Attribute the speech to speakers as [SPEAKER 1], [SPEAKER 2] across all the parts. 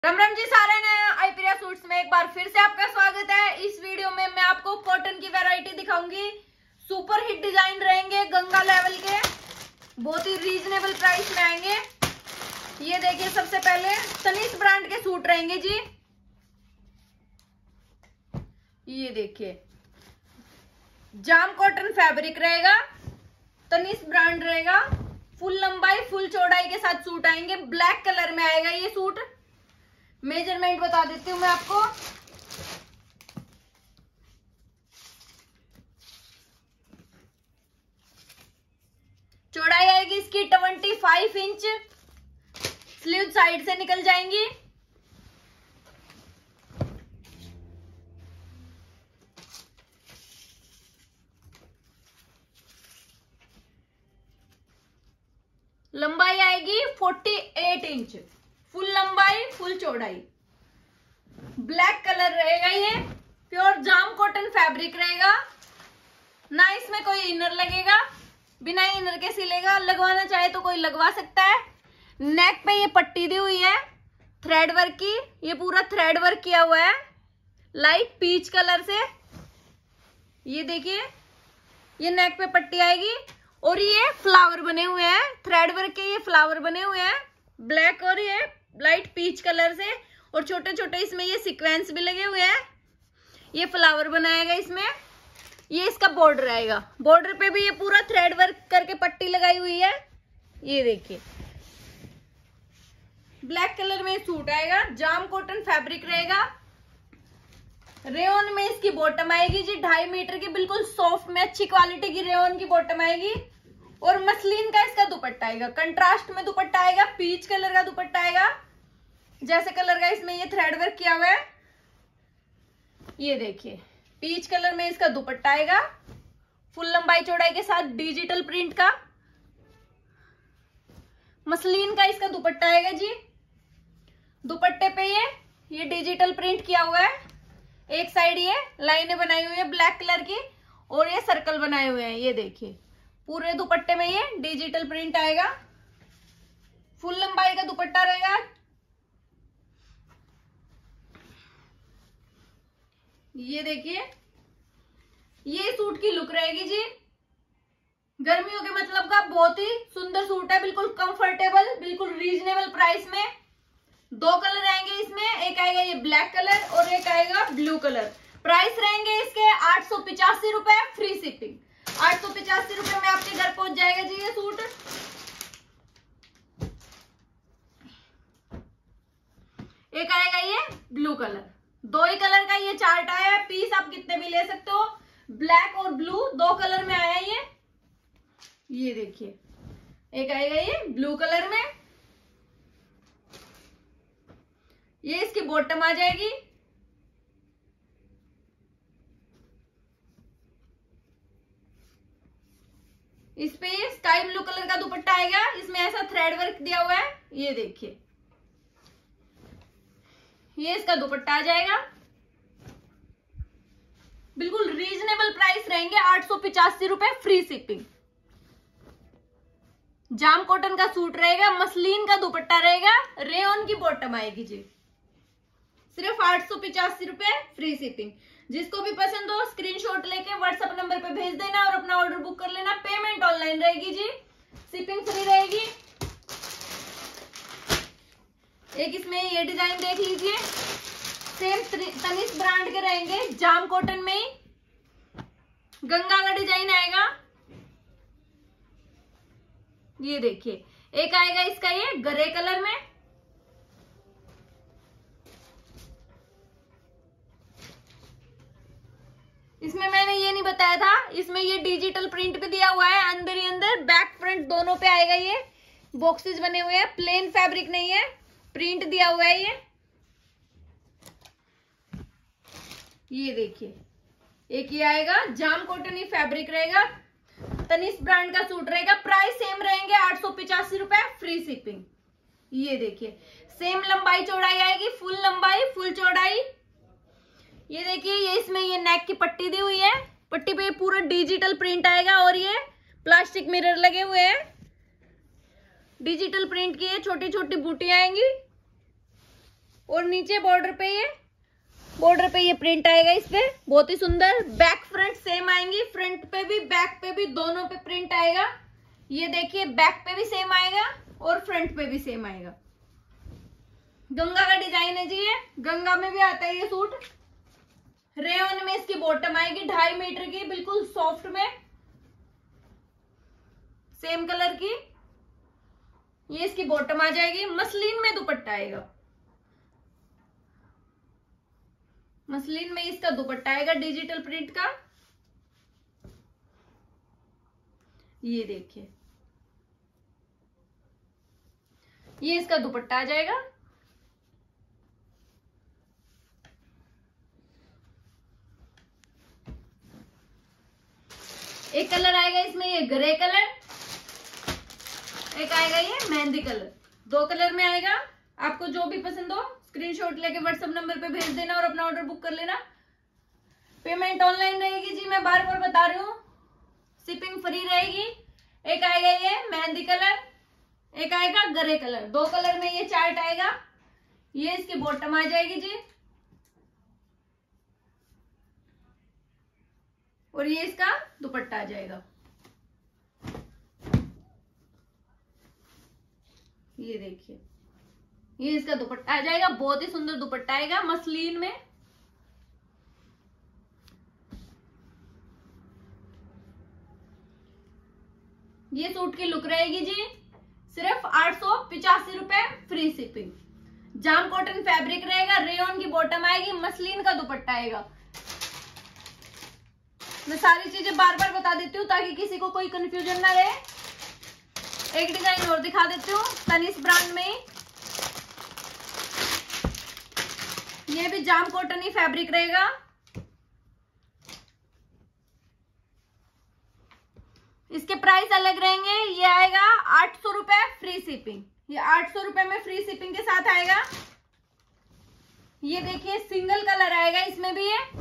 [SPEAKER 1] राम राम जी सारे ने आईप्रिया सूट्स में एक बार फिर से आपका स्वागत है। इस वीडियो में मैं आपको कॉटन की वैरायटी दिखाऊंगी। सुपर हिट डिजाइन रहेंगे, गंगा लेवल के, बहुत ही रीजनेबल प्राइस में आएंगे। ये देखिए, सबसे पहले तनिष्क ब्रांड के सूट रहेंगे जी। ये देखिए, जाम कॉटन फैब्रिक रहेगा, तनिष्क ब्रांड रहेगा, फुल लंबाई फुल चौड़ाई के साथ सूट आएंगे। ब्लैक कलर में आएगा ये सूट। मेजरमेंट बता देती हूँ मैं आपको। चौड़ाई आएगी इसकी 25 इंच, स्लीव साइड से निकल जाएंगी। लंबाई आएगी 48 इंच, फुल लंबाई फुल चौड़ाई। ब्लैक कलर रहेगा ये, प्योर जाम कॉटन फैब्रिक रहेगा। ना इसमें कोई इनर लगेगा, बिना इनर के सिलेगा। लगवाना चाहे तो कोई लगवा सकता है। नेक पे ये पट्टी दी हुई है थ्रेड वर्क की, ये पूरा थ्रेड वर्क किया हुआ है लाइट पीच कलर से। ये देखिए, ये नेक पे पट्टी आएगी और ये फ्लावर बने हुए हैं थ्रेड वर्क के। ये फ्लावर बने हुए हैं ब्लैक और ये लाइट पीच कलर से, और छोटे छोटे इसमें ये सीक्वेंस भी लगे हुए हैं। ये फ्लावर बनाएगा इसमें। ये इसका बॉर्डर आएगा, बॉर्डर पे भी ये पूरा थ्रेड वर्क करके पट्टी लगाई हुई है। ये देखिए, ब्लैक कलर में सूट आएगा, जाम कॉटन फैब्रिक रहेगा। रेयन में इसकी बॉटम आएगी जी, 2.5 मीटर की, बिल्कुल सॉफ्ट में अच्छी क्वालिटी की रेयन की बॉटम आएगी। और मसलिन का इसका दुपट्टा आएगा, कंट्रास्ट में दुपट्टा आएगा, पीच कलर का दुपट्टा आएगा। जैसे कलर का इसमें ये थ्रेड वर्क किया हुआ है। ये देखिए, पीच कलर में इसका दुपट्टा आएगा, फुल लंबाई चौड़ाई के साथ डिजिटल प्रिंट का। मसलिन का इसका दुपट्टा आएगा जी। दुपट्टे पे ये डिजिटल प्रिंट किया हुआ है। एक साइड ये लाइनें बनाई हुई है ब्लैक कलर की, और ये सर्कल बनाए हुए हैं। ये देखिए, पूरे दुपट्टे में ये डिजिटल प्रिंट आएगा। फुल लंबाई का दुपट्टा रहेगा। ये देखिए, ये सूट की लुक रहेगी जी। गर्मियों के मतलब का बहुत ही सुंदर सूट है, बिल्कुल कंफर्टेबल, बिल्कुल रीजनेबल प्राइस में। 2 कलर आएंगे इसमें, एक आएगा ये ब्लैक कलर और एक आएगा ब्लू कलर। प्राइस रहेंगे इसके 885 रुपए, फ्री शिपिंग। 885 रुपए में आपके घर पहुंच जाएगा जी ये सूट। एक आएगा ये ब्लू कलर। 2 ही कलर का ये चार्ट आया है, पीस आप कितने भी ले सकते हो। ब्लैक और ब्लू 2 कलर में आया है ये देखिए, एक आएगा ये ब्लू कलर में। ये इसकी बॉटम आ जाएगी। इस पे ये स्काई ब्लू कलर का दुपट्टा आएगा, इसमें ऐसा थ्रेड वर्क दिया हुआ है। ये देखिए, ये इसका दुपट्टा आ जाएगा। बिल्कुल रीजनेबल प्राइस रहेंगे, 885 रुपए, फ्री शिपिंग। जाम कॉटन का सूट रहेगा, मसलिन का दुपट्टा रहेगा, रेयन की बॉटम आएगी जी। सिर्फ 885 रुपए, फ्री शिपिंग। जिसको भी पसंद हो स्क्रीनशॉट लेके व्हाट्सएप नंबर पे भेज देना और अपना ऑर्डर बुक कर लेना। पेमेंट ऑनलाइन रहेगी जी, शिपिंग फ्री रहेगी। एक इसमें ये डिजाइन देख लीजिए, सेम तनिष्क ब्रांड के रहेंगे, जाम कॉटन में ही गंगा का डिजाइन आएगा। ये देखिए, एक आएगा इसका ये ग्रे कलर में। इसमें मैंने ये नहीं बताया था, इसमें ये डिजिटल प्रिंट भी दिया हुआ है। अंदर ही अंदर बैक फ्रंट दोनों पे आएगा। ये बॉक्सेस बने हुए हैं, प्लेन फैब्रिक नहीं है, प्रिंट दिया हुआ है ये देखिए, एक ये आएगा, जाम कॉटन ही फैब्रिक रहेगा, तनिष्क ब्रांड का सूट रहेगा। प्राइस सेम रहेंगे, 885 रुपए, फ्री शिपिंग। ये देखिए, सेम लंबाई चौड़ाई आएगी, फुल लंबाई फुल चौड़ाई। ये देखिए, ये इसमें ये नेक की पट्टी दी हुई है, पट्टी पे पूरा डिजिटल प्रिंट आएगा, और ये प्लास्टिक मिरर लगे हुए हैं। डिजिटल प्रिंट की छोटी छोटी बूटियां आएंगी, और नीचे बॉर्डर पे ये प्रिंट आएगा इस पे, बहुत ही सुंदर। बैक फ्रंट सेम आएंगी, फ्रंट पे भी बैक पे भी दोनों पे प्रिंट आएगा। ये देखिए बैक पे भी सेम आएगा और फ्रंट पे भी सेम आएगा। गंगा का डिजाइन है जी, ये गंगा में भी आता है ये सूट। रेयन में इसकी बॉटम आएगी 2.5 मीटर की, बिल्कुल सॉफ्ट में, सेम कलर की। ये इसकी बॉटम आ जाएगी। मसलिन में दुपट्टा आएगा, मसलिन में इसका दुपट्टा आएगा डिजिटल प्रिंट का। ये देखिए ये इसका दुपट्टा आ जाएगा। एक कलर आएगा इसमें ये ग्रे कलर, एक आएगा ये मेहंदी कलर। 2 कलर में आएगा। आपको जो भी पसंद हो स्क्रीनशॉट लेके व्हाट्सएप नंबर पे भेज देना और अपना ऑर्डर बुक कर लेना। पेमेंट ऑनलाइन रहेगी जी, मैं बार बार बता रही हूँ, शिपिंग फ्री रहेगी। एक आएगा ये मेहंदी कलर, एक आएगा ग्रे कलर। 2 कलर में ये चार्ट आएगा। ये इसकी बॉटम आ जाएगी जी, और ये इसका दुपट्टा आ जाएगा। ये देखिए ये इसका दुपट्टा आ जाएगा, बहुत ही सुंदर दुपट्टा आएगा मसलिन में। ये सूट की लुक रहेगी जी, सिर्फ 885 रुपए, फ्री शिपिंग। जाम कॉटन फैब्रिक रहेगा, रेयन की बॉटम आएगी, मसलिन का दुपट्टा आएगा। मैं सारी चीजें बार बार बता देती हूँ ताकि किसी को कोई कंफ्यूजन ना रहे। एक डिजाइन और दिखा देती हूँ तनिष्क ब्रांड में ही। ये भी जाम कॉटन ही फैब्रिक रहेगा। इसके प्राइस अलग रहेंगे। ये आएगा 800 रुपए, फ्री शिपिंग। ये 800 रुपए में फ्री शिपिंग के साथ आएगा। ये देखिए सिंगल कलर आएगा इसमें भी, ये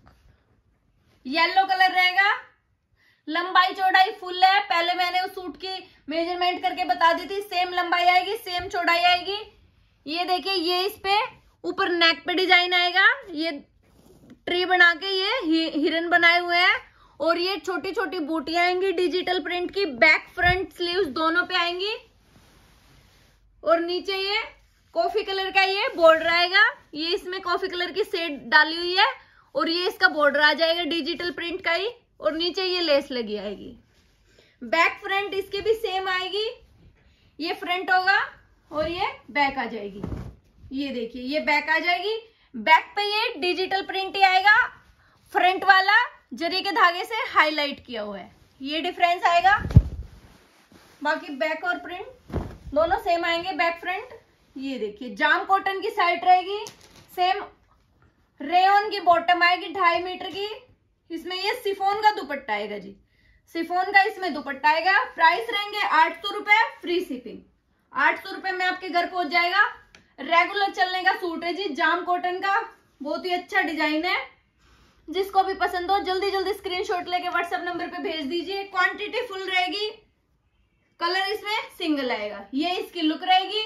[SPEAKER 1] येलो कलर रहेगा। लंबाई चौड़ाई फुल है, पहले मैंने उस सूट की मेजरमेंट करके बता दी थी। सेम लंबाई आएगी, सेम चौड़ाई आएगी। ये देखिए ये इस पे ऊपर नेक पे डिजाइन आएगा। ये ट्री बना के ये हिरन बनाए हुए हैं, और ये छोटी छोटी बूटियां आएंगी डिजिटल प्रिंट की। बैक फ्रंट स्लीव्स दोनों पे आएंगी, और नीचे ये कॉफी कलर का ये बॉर्डर आएगा। ये इसमें कॉफी कलर की शेड डाली हुई है, और ये इसका बॉर्डर आ जाएगा डिजिटल प्रिंट का ही, और नीचे ये लेस लगी आएगी। बैक फ्रंट इसकी भी सेम आएगी। ये फ्रंट होगा और ये बैक आ जाएगी। ये देखिए ये बैक आ जाएगी। बैक पे ये डिजिटल प्रिंट ही आएगा, फ्रंट वाला जरी के धागे से हाईलाइट किया हुआ है। ये डिफरेंस आएगा। बाकी बैक और प्रिंट दोनों सेम आएंगे, बैक फ्रंट। ये देखिए जाम कॉटन की साइड रहेगी, सेम रेयन की बॉटम आएगी 2.5 मीटर की। इसमें ये शिफॉन का दुपट्टा आएगा जी, शिफॉन का इसमें दुपट्टा आएगा। प्राइस रहेंगे 800 रुपए, फ्री शिपिंग। 800 रुपए में आपके घर पहुंच जाएगा। रेगुलर चलने का सूट है जी, जाम कॉटन का, बहुत ही अच्छा डिजाइन है। जिसको भी पसंद हो जल्दी जल्दी स्क्रीनशॉट लेके व्हाट्सएप नंबर पे भेज दीजिए। क्वांटिटी फुल रहेगी, कलर इसमें सिंगल आएगा। ये इसकी लुक रहेगी,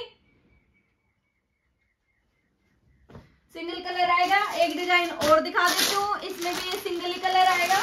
[SPEAKER 1] सिंगल कलर आएगा। एक डिजाइन और दिखा देती हूँ, इसमें भी ये सिंगल ही कलर आएगा।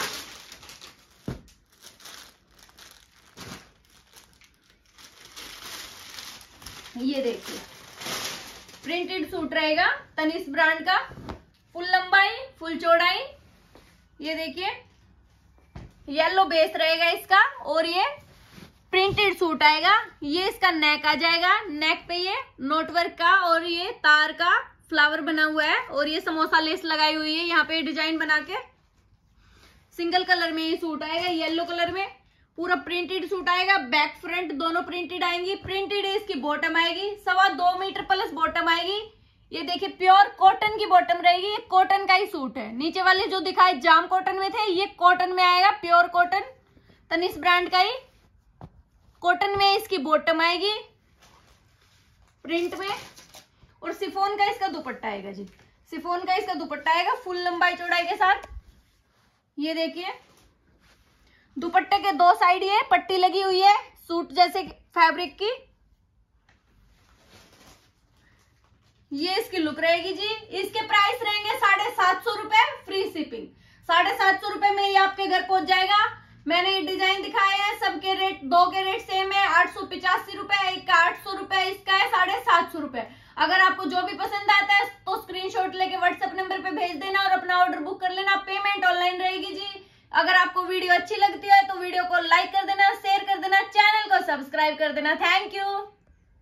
[SPEAKER 1] ये देखिए प्रिंटेड सूट रहेगा तनिष्क ब्रांड का, फुल लंबाई फुल चौड़ाई। ये देखिए येलो बेस रहेगा इसका, और ये प्रिंटेड सूट आएगा। ये इसका नेक आ जाएगा, नेक पे ये नोटवर्क का और ये तार का फ्लावर बना हुआ है, और ये समोसा लेस लगाई हुई है यहाँ पे डिजाइन बना के। सिंगल कलर में ये सूट आएगा, येलो कलर में पूरा प्रिंटेड सूट आएगा। बैक फ्रंट दोनों प्रिंटेड आएंगी। प्रिंटेड है इसकी बॉटम आएगी, 2.25 मीटर प्लस बॉटम आएगी। ये देखिए प्योर कॉटन की बॉटम रहेगी। ये कॉटन का ही सूट है। नीचे वाले जो दिखाए जाम कॉटन में थे, ये कॉटन में आएगा, प्योर कॉटन तनिष्क ब्रांड का ही। कॉटन में इसकी बॉटम आएगी प्रिंट में, और शिफॉन का इसका दुपट्टा आएगा जी। शिफॉन का इसका दुपट्टा आएगा फुल लंबाई चौड़ाई के साथ। ये देखिए दुपट्टे के 2 साइड ये पट्टी लगी हुई है सूट जैसे फैब्रिक की। ये इसकी लुक रहेगी जी। इसके प्राइस रहेंगे 750 रुपए, फ्री शिपिंग। 750 रुपए में ये आपके घर पहुंच जाएगा। मैंने ये डिजाइन दिखाए हैं, सबके रेट, दो के रेट सेम है। 885 रुपए, एक का 800 रुपए, इसका है 750 रुपए। अगर आपको जो भी पसंद आता है तो स्क्रीनशॉट लेके व्हाट्सएप नंबर पे भेज देना और अपना ऑर्डर बुक कर लेना। पेमेंट ऑनलाइन रहेगी जी। अगर आपको वीडियो अच्छी लगती है तो वीडियो को लाइक कर देना, शेयर कर देना, चैनल को सब्सक्राइब कर देना। Thank you.